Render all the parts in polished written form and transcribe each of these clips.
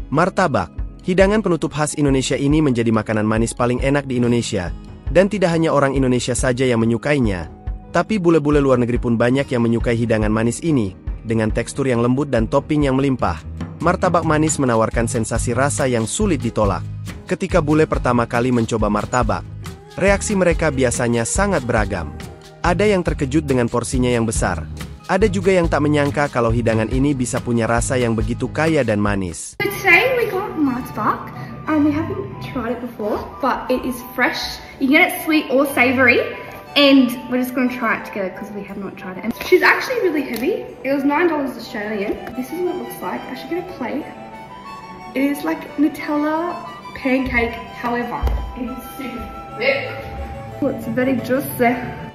Martabak, hidangan penutup khas Indonesia ini menjadi makanan manis paling enak di Indonesia, dan tidak hanya orang Indonesia saja yang menyukainya, tapi bule-bule luar negeri pun banyak yang menyukai hidangan manis ini. Dengan tekstur yang lembut dan topping yang melimpah, martabak manis menawarkan sensasi rasa yang sulit ditolak. Ketika bule pertama kali mencoba martabak, reaksi mereka biasanya sangat beragam. Ada yang terkejut dengan porsinya yang besar. Ada juga yang tak menyangka kalau hidangan ini bisa punya rasa yang begitu kaya dan manis. So today we got martabak. We haven't tried it before, but it is fresh. You can get it sweet or savory, and we're just going to try it together because we have not tried it. And she's actually really heavy. It was $9 Australian. This is what it looks like. I should get a plate. It is like Nutella pancake, however, it's super thick. Oh, it's very juicy.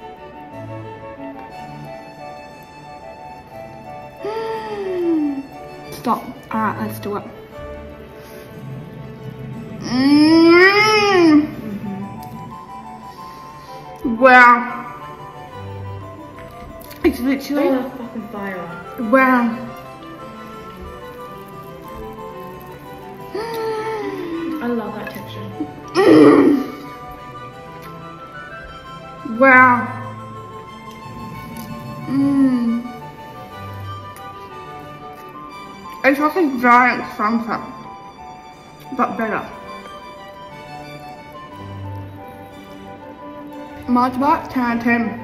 Stop. Alright, let's do it. Wow. It's literally fucking fire. wow. I love that texture. Wow. It's like a giant sunset, but better. Martabak 10 out of 10.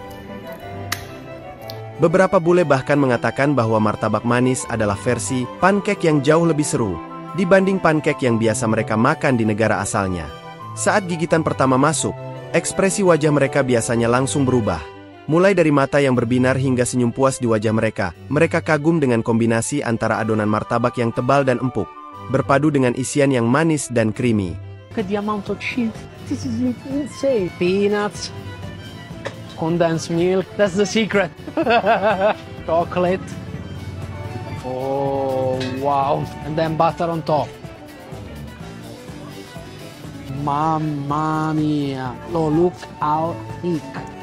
Beberapa bule bahkan mengatakan bahwa martabak manis adalah versi pancake yang jauh lebih seru dibanding pancake yang biasa mereka makan di negara asalnya. Saat gigitan pertama masuk, ekspresi wajah mereka biasanya langsung berubah. Mulai dari mata yang berbinar hingga senyum puas di wajah mereka, mereka kagum dengan kombinasi antara adonan martabak yang tebal dan empuk, berpadu dengan isian yang manis dan creamy. Look at the amount of cheese. This is insane. Peanuts, condensed milk, that's the secret. Chocolate. Oh, wow. And then butter on top. Mamma mia. Oh, look how thick.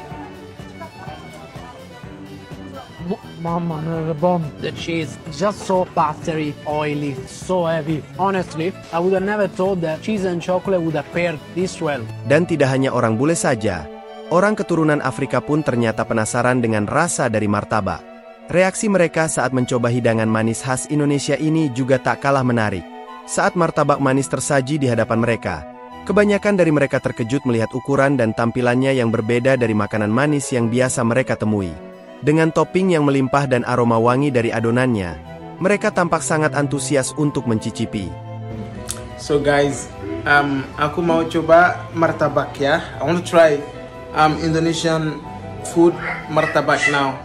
Mamma mia, the bomb. The cheese is just so buttery, oily, so heavy. Honestly, I would have never thought that cheese and chocolate would have paired this well. Dan tidak hanya orang bule saja, orang keturunan Afrika pun ternyata penasaran dengan rasa dari martabak. Reaksi mereka saat mencoba hidangan manis khas Indonesia ini juga tak kalah menarik. Saat martabak manis tersaji di hadapan mereka, kebanyakan dari mereka terkejut melihat ukuran dan tampilannya yang berbeda dari makanan manis yang biasa mereka temui. Dengan topping yang melimpah dan aroma wangi dari adonannya, mereka tampak sangat antusias untuk mencicipi. So guys, aku mau coba martabak ya. I want to try Indonesian food martabak now.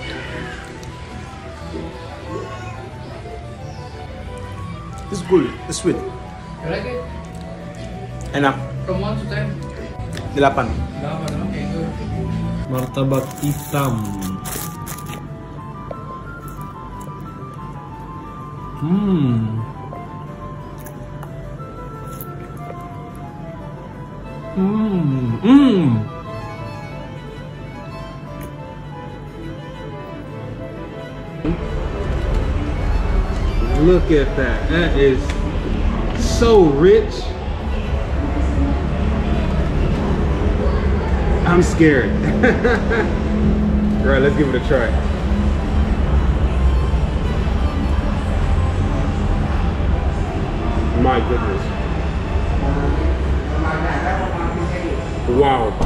It's good, it's sweet. You like it? Enak. From 1 to 10? 8. 8, okay, good. Martabak hitam. Look at that. That is so rich. I'm scared. Right, let's give it a try. My goodness. Wow.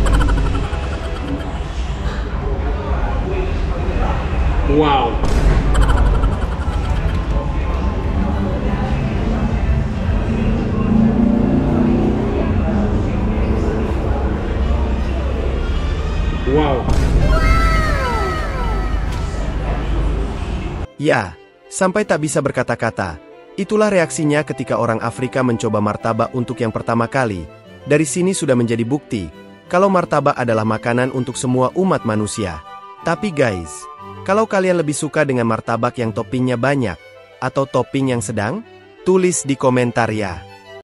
Wow. Wow. Ya, sampai tak bisa berkata-kata. Itulah reaksinya ketika orang Afrika mencoba martabak untuk yang pertama kali. Dari sini sudah menjadi bukti kalau martabak adalah makanan untuk semua umat manusia. Tapi guys, kalau kalian lebih suka dengan martabak yang toppingnya banyak atau topping yang sedang, tulis di komentar ya.